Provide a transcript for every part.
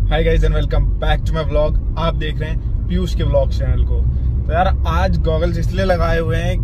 Hi guys and welcome back to my vlog. आप देख रहे हैं पीयूष के व्लॉग चैनल को। तो यार आज गॉगल्स इसलिए लगाए हुए हैं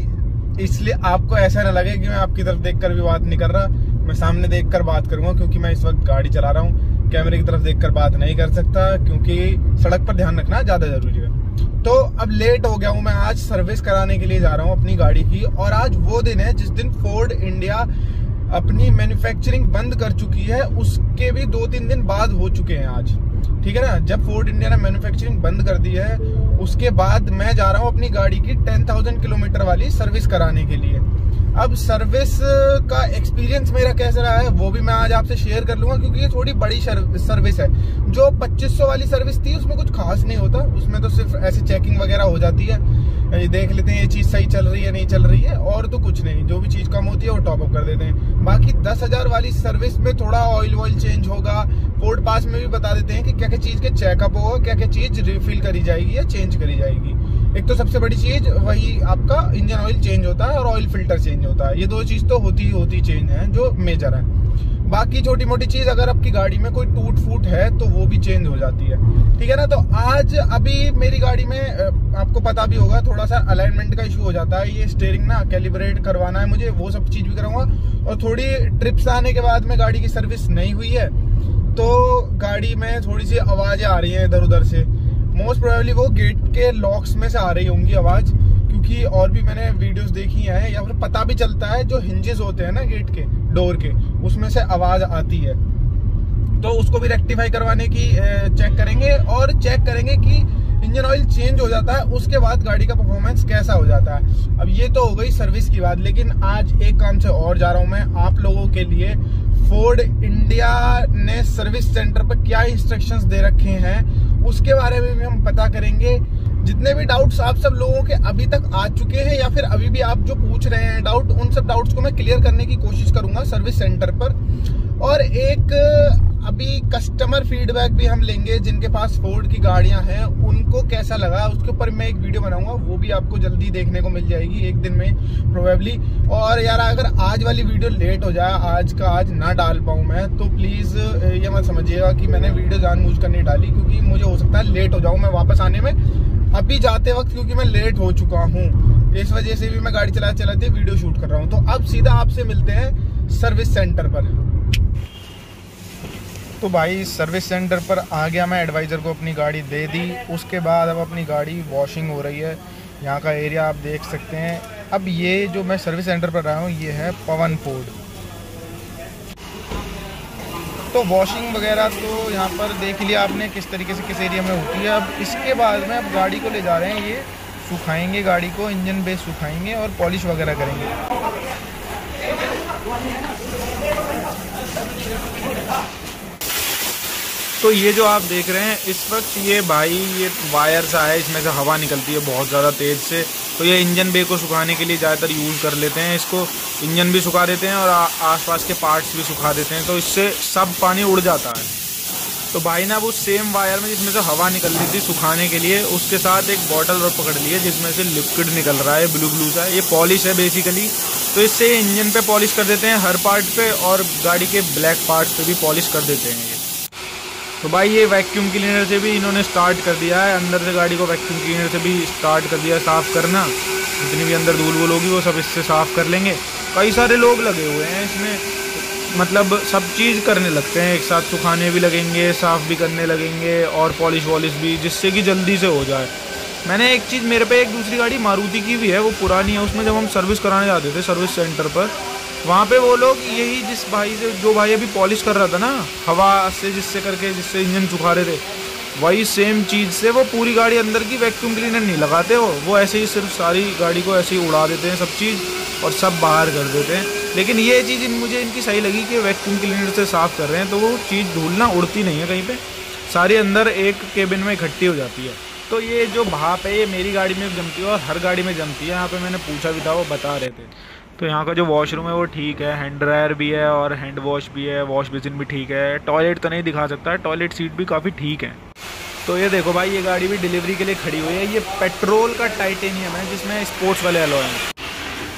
कि इसलिए आपको ऐसा ना लगे कि मैं आपकी तरफ देखकर भी बात नहीं कर रहा, मैं सामने देखकर बात करूंगा क्योंकि मैं इस वक्त गाड़ी चला रहा हूँ। कैमरे की तरफ देखकर बात नहीं कर सकता क्योंकि सड़क पर ध्यान रखना ज्यादा जरूरी है। तो अब लेट हो गया हूँ, मैं आज सर्विस कराने के लिए जा रहा हूँ अपनी गाड़ी की। और आज वो दिन है जिस दिन फोर्ड इंडिया अपनी मैन्युफैक्चरिंग बंद कर चुकी है, उसके भी 2-3 दिन बाद हो चुके हैं आज, ठीक है ना। जब फोर्ड इंडिया ने मैन्युफैक्चरिंग बंद कर दी है उसके बाद मैं जा रहा हूँ अपनी गाड़ी की 10,000 किलोमीटर वाली सर्विस कराने के लिए। अब सर्विस का एक्सपीरियंस मेरा कैसा रहा है वो भी मैं आज आपसे शेयर कर लूंगा क्योंकि ये थोड़ी बड़ी सर्विस है। जो 2500 वाली सर्विस थी उसमें कुछ खास नहीं होता, उसमें तो सिर्फ ऐसे चेकिंग वगैरह हो जाती है, ये देख लेते हैं ये चीज सही चल रही है नहीं चल रही है, और तो कुछ नहीं। जो भी चीज कम होती है वो टॉप अप कर देते हैं। बाकी 10,000 वाली सर्विस में थोड़ा ऑयल चेंज होगा। फोर्ड पास में भी बता देते हैं कि क्या क्या चीज के चेकअप होगा, क्या क्या चीज रिफिल करी जाएगी या चेंज करी जाएगी। एक तो सबसे बड़ी चीज वही आपका इंजन ऑयल चेंज होता है और ऑयल फिल्टर चेंज होता है। ये दो चीज तो होती चेंज है जो मेजर है। बाकी छोटी मोटी चीज अगर आपकी गाड़ी में कोई टूट फूट है तो वो भी चेंज हो जाती है, ठीक है ना। तो आज अभी मेरी गाड़ी में आपको पता भी होगा थोड़ा सा अलाइनमेंट का इशू हो जाता है। ये स्टीयरिंग ना कैलिब्रेट करवाना है मुझे, वो सब चीज भी कराऊंगा। और थोड़ी ट्रिप्स आने के बाद में गाड़ी की सर्विस नहीं हुई है तो गाड़ी में थोड़ी सी आवाजें आ रही है इधर उधर से। मोस्ट प्रोबेबली वो गेट के लॉक्स में से आ रही होंगी आवाज, क्योंकि और भी मैंने वीडियोस देखी हैं या फिर पता भी चलता है जो हिंजेस होते हैं ना गेट के डोर के, उसमें से आवाज आती है। तो उसको भी रेक्टिफाई करवाने की चेक करेंगे और चेक करेंगे कि इंजन ऑयल चेंज हो जाता है उसके बाद गाड़ी का परफॉर्मेंस कैसा हो जाता है। अब ये तो हो गई सर्विस की बात, लेकिन आज एक काम से और जा रहा हूं मैं आप लोगों के लिए। फोर्ड इंडिया ने सर्विस सेंटर पर क्या इंस्ट्रक्शंस दे रखे हैं उसके बारे में भी हम पता करेंगे। जितने भी डाउट्स आप सब लोगों के अभी तक आ चुके हैं या फिर अभी भी आप जो पूछ रहे हैं डाउट, उन सब डाउट्स को मैं क्लियर करने की कोशिश करूंगा सर्विस सेंटर पर। और एक अभी कस्टमर फीडबैक भी हम लेंगे जिनके पास फोर्ड की गाड़ियां हैं, उनको कैसा लगा उसके ऊपर मैं एक वीडियो बनाऊंगा, वो भी आपको जल्दी देखने को मिल जाएगी एक दिन में प्रोबेबली। और यार अगर आज वाली वीडियो लेट हो जाए, आज का आज ना डाल पाऊं मैं, तो प्लीज ये मत समझिएगा कि मैंने वीडियो जानबूझकर नहीं डाली, क्योंकि मुझे हो सकता है लेट हो जाऊं मैं वापस आने में अभी जाते वक्त, क्योंकि मैं लेट हो चुका हूँ। इस वजह से भी मैं गाड़ी चलाते वीडियो शूट कर रहा हूँ। तो अब सीधा आपसे मिलते हैं सर्विस सेंटर पर। तो भाई सर्विस सेंटर पर आ गया मैं, एडवाइज़र को अपनी गाड़ी दे दी। उसके बाद अब अपनी गाड़ी वॉशिंग हो रही है। यहाँ का एरिया आप देख सकते हैं। अब ये जो मैं सर्विस सेंटर पर आया हूँ ये है पवन फोर्ड। तो वॉशिंग वगैरह तो यहाँ पर देख लिया आपने किस तरीके से किस एरिया में होती है। अब इसके बाद में अब गाड़ी को ले जा रहे हैं, ये सुखाएंगे गाड़ी को, इंजन बेस सुखाएंगे और पॉलिश वगैरह करेंगे। तो ये जो आप देख रहे हैं इस वक्त ये भाई ये वायर सा है, इसमें से हवा निकलती है बहुत ज़्यादा तेज़ से। तो ये इंजन बे को सुखाने के लिए ज़्यादातर यूज़ कर लेते हैं इसको। इंजन भी सुखा देते हैं और आसपास के पार्ट्स भी सुखा देते हैं, तो इससे सब पानी उड़ जाता है। तो भाई ना वो सेम वायर में जिसमें से हवा निकल रही थी सुखाने के लिए, उसके साथ एक बॉटल और पकड़ ली है जिसमें से लिक्विड निकल रहा है ब्लू सा। ये पॉलिश है बेसिकली। तो इससे इंजन पे पॉलिश कर देते हैं हर पार्ट पे, और गाड़ी के ब्लैक पार्ट्स पे भी पॉलिश कर देते हैं ये। तो भाई ये वैक्यूम क्लीनर से भी इन्होंने स्टार्ट कर दिया है, अंदर से गाड़ी को वैक्यूम क्लीनर से भी स्टार्ट कर दिया है साफ़ करना। जितनी भी अंदर धूल वूल होगी वो सब इससे साफ़ कर लेंगे। कई सारे लोग लगे हुए हैं इसमें, मतलब सब चीज़ करने लगते हैं एक साथ, सुखाने भी लगेंगे, साफ़ भी करने लगेंगे और पॉलिश वॉलिश भी, जिससे कि जल्दी से हो जाए। मैंने एक चीज़, मेरे पे एक दूसरी गाड़ी मारुति की भी है, वो पुरानी है, उसमें जब हम सर्विस कराने जाते थे सर्विस सेंटर पर, वहाँ पे वो लोग यही जिस भाई से, जो भाई अभी पॉलिश कर रहा था ना हवा से जिससे इंजन सुखा रहे थे, वही सेम चीज़ से वो पूरी गाड़ी अंदर की वैक्यूम क्लीनर नहीं लगाते हो, वो ऐसे ही सिर्फ सारी गाड़ी को ऐसे ही उड़ा देते हैं सब चीज़ और सब बाहर कर देते हैं। लेकिन ये चीज़ मुझे इनकी सही लगी कि वैक्यूम क्लीनर से साफ़ कर रहे हैं, तो वो चीज़ धूल ना उड़ती नहीं है कहीं पे, सारी अंदर एक केबिन में इकट्ठी हो जाती है। तो ये जो भाप है ये मेरी गाड़ी में जमती है और हर गाड़ी में जमती है। यहाँ पे मैंने पूछा भी था, वो बता रहे थे। तो यहाँ का जो वॉशरूम है वो ठीक है, हैंड ड्रायर भी है और हैंड वॉश भी है, वॉश बेसिन भी ठीक है। टॉयलेट तो नहीं दिखा सकता, टॉयलेट सीट भी काफ़ी ठीक है। तो ये देखो भाई ये गाड़ी भी डिलीवरी के लिए खड़ी हुई है। ये पेट्रोल का टाइटेनियम है जिसमें स्पोर्ट्स वाले एलॉय हैं।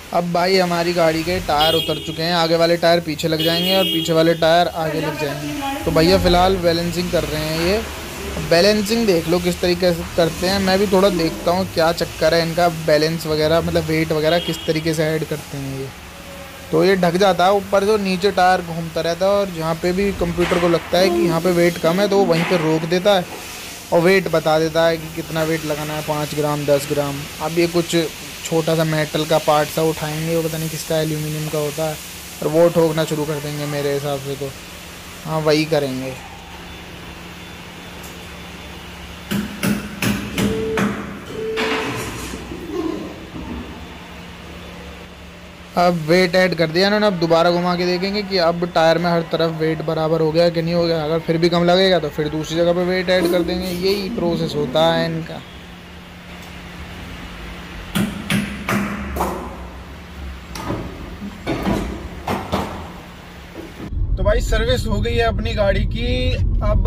अब भाई हमारी गाड़ी के टायर उतर चुके हैं, आगे वाले टायर पीछे लग जाएंगे और पीछे वाले टायर आगे लग जाएंगे। तो भैया फ़िलहाल बैलेंसिंग कर रहे हैं ये। बैलेंसिंग देख लो किस तरीके से करते हैं, मैं भी थोड़ा देखता हूँ क्या चक्कर है इनका, बैलेंस वगैरह मतलब वेट वगैरह किस तरीके से ऐड करते हैं ये। तो ये ढक जाता है ऊपर, जो नीचे टायर घूमता रहता है, और जहाँ पे भी कंप्यूटर को लगता है कि यहाँ पे वेट कम है तो वो वहीं पे रोक देता है और वेट बता देता है कि कितना वेट लगाना है, 5 ग्राम 10 ग्राम। अब ये कुछ छोटा सा मेटल का पार्ट सा उठाएंगे, वो पता नहीं किसका एल्यूमिनियम का होता है, और वो ठोकना शुरू कर देंगे मेरे हिसाब से। तो हाँ वही करेंगे। अब वेट ऐड कर दिया इन्होंने, अब दोबारा घुमा के देखेंगे कि अब टायर में हर तरफ वेट बराबर हो गया कि नहीं हो गया। अगर फिर भी कम लगेगा तो फिर दूसरी जगह पे वेट ऐड कर देंगे। यही प्रोसेस होता है इनका। तो भाई सर्विस हो गई है अपनी गाड़ी की। अब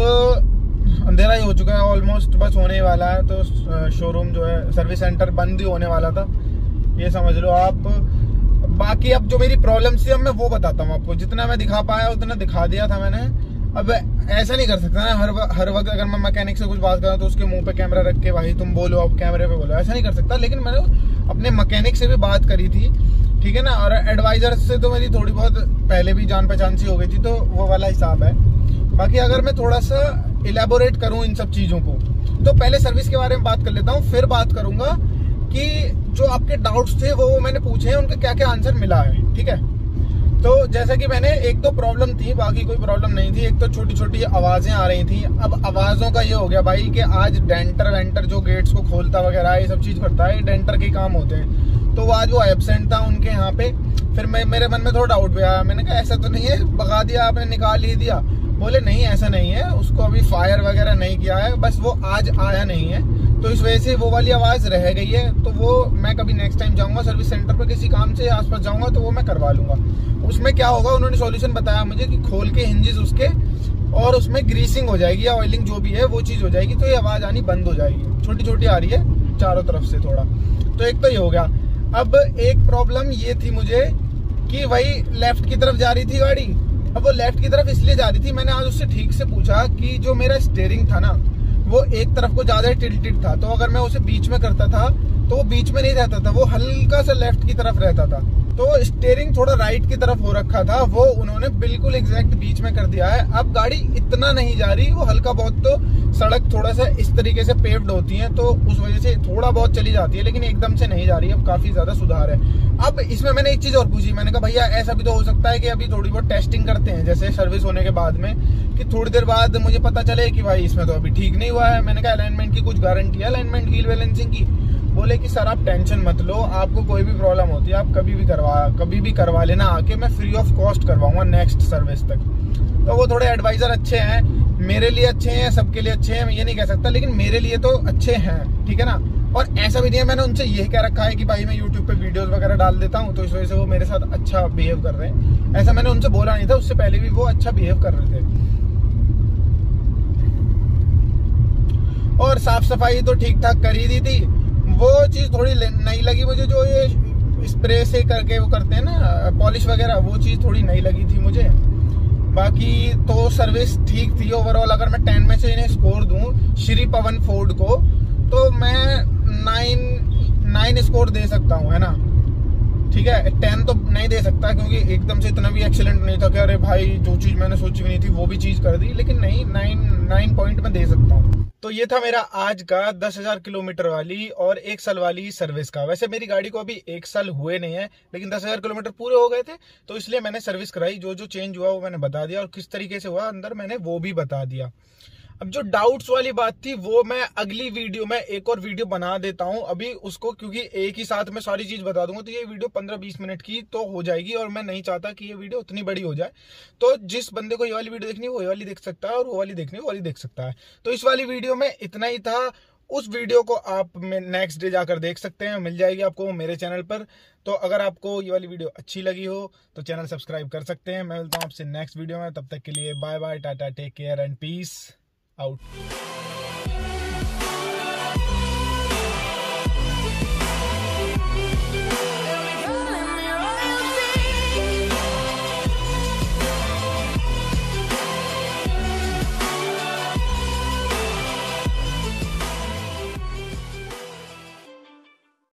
अंधेरा ही हो चुका है ऑलमोस्ट, बस होने वाला है। तो शोरूम जो है, सर्विस सेंटर बंद ही होने वाला था, ये समझ लो आप। बाकी अब जो मेरी प्रॉब्लम्स थी अब मैं वो बताता हूँ आपको। जितना मैं दिखा पाया उतना दिखा दिया था मैंने। अब ऐसा नहीं कर सकता ना हर वक्त अगर मैं मैकेनिक से कुछ बात कर रहा हूँ तो उसके मुंह पे कैमरा रख के भाई तुम बोलो, अब कैमरे पे बोलो, ऐसा नहीं कर सकता। लेकिन मैंने अपने मैकेनिक से भी बात करी थी, ठीक है ना, और एडवाइजर से तो मेरी थोड़ी बहुत पहले भी जान पहचान सी हो गई थी, तो वो वाला हिसाब है। बाकी अगर मैं थोड़ा सा इलेबोरेट करूँ इन सब चीजों को, तो पहले सर्विस के बारे में बात कर लेता हूँ, फिर बात करूंगा कि जो आपके डाउट्स थे वो मैंने पूछे हैं, उनका क्या क्या आंसर मिला है, ठीक है। तो जैसा कि मैंने, एक तो प्रॉब्लम थी, बाकी कोई प्रॉब्लम नहीं थी। एक तो छोटी छोटी आवाजें आ रही थी। अब आवाजों का ये हो गया भाई कि आज डेंटर वेंटर जो गेट्स को खोलता वगैरह ये सब चीज करता है, डेंटर के काम होते हैं, तो आज वो एब्सेंट था उनके यहाँ पे। फिर मेरे मन में थोड़ा डाउट भी आया, मैंने कहा ऐसा तो नहीं है भगा दिया आपने, निकाल ही दिया? बोले नहीं ऐसा नहीं है, उसको अभी फायर वगैरह नहीं किया है, बस वो आज आया नहीं है, तो इस वजह से वो वाली आवाज रह गई है। तो वो मैं कभी नेक्स्ट टाइम जाऊंगा सर्विस सेंटर पे, किसी काम से आसपास जाऊंगा तो वो मैं करवा लूंगा। उसमें क्या होगा, उन्होंने सॉल्यूशन बताया मुझे कि खोल के हिंजेस उसके, और उसमें ग्रीसिंग हो जाएगी या ऑयलिंग जो भी है वो चीज हो जाएगी, तो ये आवाज आनी बंद हो जाएगी। छोटी छोटी आ रही है चारों तरफ से थोड़ा, तो एक तो ये हो गया। अब एक प्रॉब्लम ये थी मुझे कि वही लेफ्ट की तरफ जा रही थी गाड़ी। अब वो लेफ्ट की तरफ इसलिए जा रही थी, मैंने आज उससे ठीक से पूछा कि जो मेरा स्टीयरिंग था ना वो एक तरफ को ज्यादा टिल्टेड था, तो अगर मैं उसे बीच में करता था तो वो बीच में नहीं रहता था, वो हल्का सा लेफ्ट की तरफ रहता था। तो स्टीयरिंग थोड़ा राइट की तरफ हो रखा था, वो उन्होंने बिल्कुल एग्जैक्ट बीच में कर दिया है। अब गाड़ी इतना नहीं जा रही, वो हल्का बहुत, तो सड़क थोड़ा सा इस तरीके से पेव्ड होती है तो उस वजह से थोड़ा बहुत चली जाती है, लेकिन एकदम से नहीं जा रही है। अब काफी ज्यादा सुधार है। अब इसमें मैंने एक चीज और पूछी, मैंने कहा भैया ऐसा भी तो हो सकता है कि अभी थोड़ी बहुत टेस्टिंग करते हैं जैसे सर्विस होने के बाद में, कि थोड़ी देर बाद मुझे पता चले कि भाई इसमें तो अभी ठीक नहीं हुआ है। मैंने कहा अलाइनमेंट की कुछ गारंटी है, अलाइनमेंट व्हील बैलेंसिंग की? बोले कि सर आप टेंशन मत लो, आपको कोई भी प्रॉब्लम होती है आप कभी भी करवा लेना आके, मैं फ्री ऑफ कॉस्ट करवाऊंगा नेक्स्ट सर्विस तक। तो वो थोड़े एडवाइजर अच्छे हैं, मेरे लिए अच्छे हैं, सबके लिए अच्छे हैं मैं ये नहीं कह सकता, लेकिन मेरे लिए तो अच्छे हैं, ठीक है ना। और ऐसा भी नहीं है, मैंने उनसे यही कह रखा है कि भाई मैं यूट्यूब पे वीडियोस वगैरह डाल देता हूँ तो इस वजह से वो मेरे साथ अच्छा बिहेव कर रहे हैं, ऐसा मैंने उनसे बोला नहीं था। उससे पहले भी वो अच्छा बिहेव कर रहे थे। और साफ सफाई तो ठीक ठाक कर ही दी थी। वो चीज थोड़ी नहीं लगी मुझे, जो ये स्प्रे से करके वो करते हैं ना पॉलिश वगैरह, वो चीज थोड़ी नहीं लगी थी मुझे। बाकी तो सर्विस ठीक थी ओवरऑल। अगर मैं 10 में से इन्हें स्कोर दूं श्री पवन फोर्ड को, तो मैं 9 स्कोर दे सकता हूं, है ना, ठीक है। 10 तो नहीं दे सकता क्योंकि एकदम से इतना भी एक्सीलेंट नहीं था कि अरे भाई जो चीज मैंने सोची भी नहीं थी वो भी चीज कर दी, लेकिन नहीं 9 पॉइंट में दे सकता हूँ। तो ये था मेरा आज का 10,000 किलोमीटर वाली और 1 साल वाली सर्विस का। वैसे मेरी गाड़ी को अभी 1 साल हुए नहीं है, लेकिन 10,000 किलोमीटर पूरे हो गए थे, तो इसलिए मैंने सर्विस कराई। जो जो चेंज हुआ वो मैंने बता दिया, और किस तरीके से हुआ अंदर मैंने वो भी बता दिया। अब जो डाउट्स वाली बात थी वो मैं अगली वीडियो में एक और वीडियो बना देता हूं अभी उसको, क्योंकि एक ही साथ में सारी चीज बता दूंगा तो ये वीडियो 15-20 मिनट की तो हो जाएगी, और मैं नहीं चाहता कि ये वीडियो उतनी बड़ी हो जाए। तो जिस बंदे को ये वाली वीडियो देखनी है वो ये वाली देख सकता है, और वो वाली देखनी है वो वाली देख सकता है। तो इस वाली वीडियो में इतना ही था। उस वीडियो को आप नेक्स्ट डे जाकर देख सकते हैं, मिल जाएगी आपको मेरे चैनल पर। तो अगर आपको ये वाली वीडियो अच्छी लगी हो तो चैनल सब्सक्राइब कर सकते हैं। मैं मिलता हूं आपसे नेक्स्ट वीडियो में, तब तक के लिए बाय बाय, टाटा, take care and peace out।